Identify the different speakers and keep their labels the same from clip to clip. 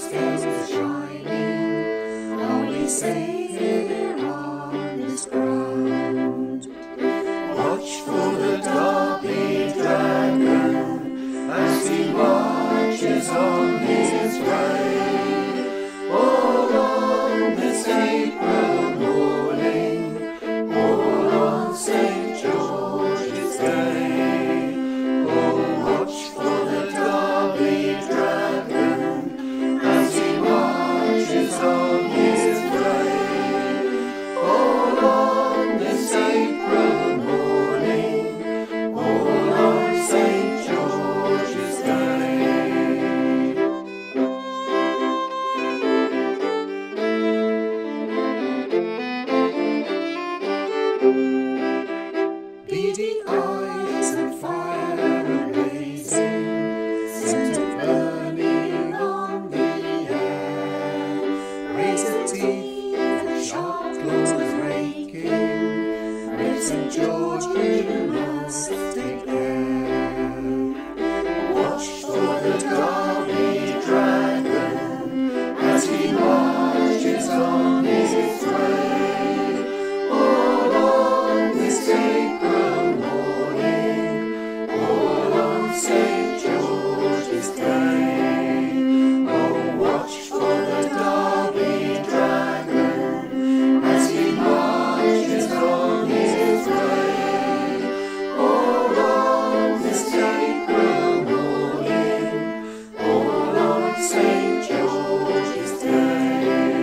Speaker 1: still shining, only Saviour on this ground. Watch for the Derby dragon as he marches on his way. All on this April morning, all on St. George's Day. Oh, watch for the Derby dragon as he marches on his way. All on this April morning, all on St. George's Day. Beady eyes and fire blazing, scent burning on the air, razor teeth and sharp claws raking, make St. George you must take care. Watch for the Derby dragon as he marches on his way. All on this April morning, all on St. George's Day. Oh, watch for the Derby dragon as he marches on his way. All on this April morning, all on St. George's Day.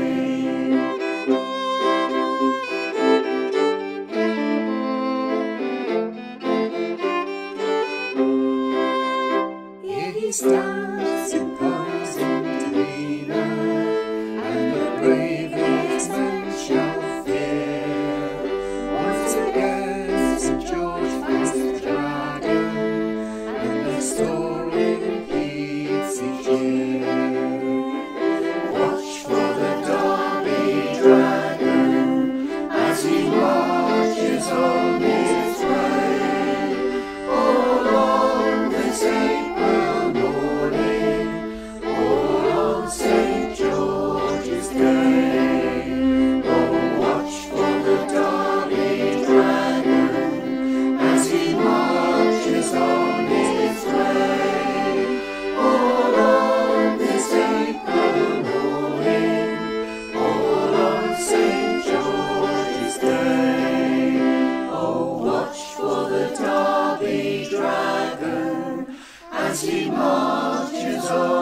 Speaker 1: Here he stands imposing demeanor, and the bravest men shall fear. Once again St. George fights the dragon, and the story repeats each year. Watch for the Derby dragon as he marches on his way. All on this April morning, all on St. George's Day. Oh, watch for the Derby dragon as he marches on his way. All on this April morning, all on St. George's Day. Oh, watch for the Derby dragon as he marches on